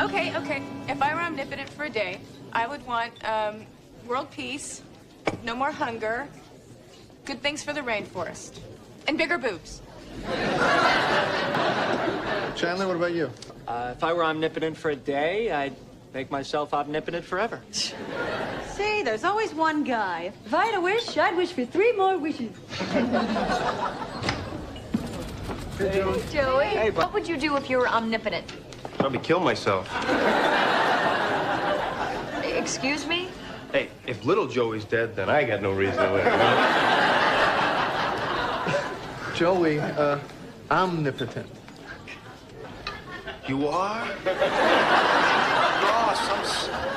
Okay. If I were omnipotent for a day, I would want world peace, no more hunger, good things for the rainforest, and bigger boobs. Chandler, what about you? If I were omnipotent for a day, I'd make myself omnipotent forever. See, there's always one guy. If I had a wish, I'd wish for 3 more wishes. Hey, Joey, hey, what would you do if you were omnipotent? Probably kill myself. Excuse me? Hey, if little Joey's dead, then I got no reason to live. Joey, omnipotent. You are?